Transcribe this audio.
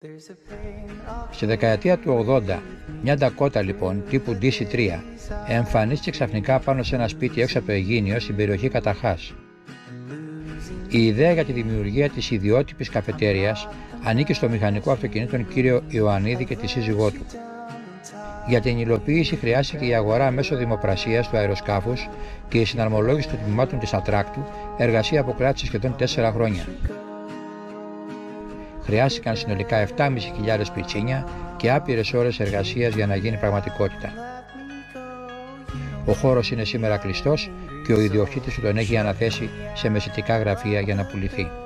Στη δεκαετία του 80, μια Ντακότα λοιπόν τύπου DC-3 εμφανίστηκε ξαφνικά πάνω σε ένα σπίτι έξω από το Αιγίνιο στην περιοχή Καταχάς. Η ιδέα για τη δημιουργία της ιδιότυπης καφετέριας ανήκει στο μηχανικό αυτοκινήτων κύριο Ιωαννίδη και τη σύζυγό του. Για την υλοποίηση χρειάστηκε η αγορά μέσω δημοπρασίας του αεροσκάφους και η συναρμολόγηση των τμήματων της Ατράκτου, εργασία που κράτησε σχεδόν 4 χρόνια. Χρειάστηκαν συνολικά 7.500 πιτσίνια και άπειρες ώρες εργασίας για να γίνει πραγματικότητα. Ο χώρος είναι σήμερα κλειστός και ο ιδιοκτήτης του τον έχει αναθέσει σε μεσητικά γραφεία για να πουληθεί.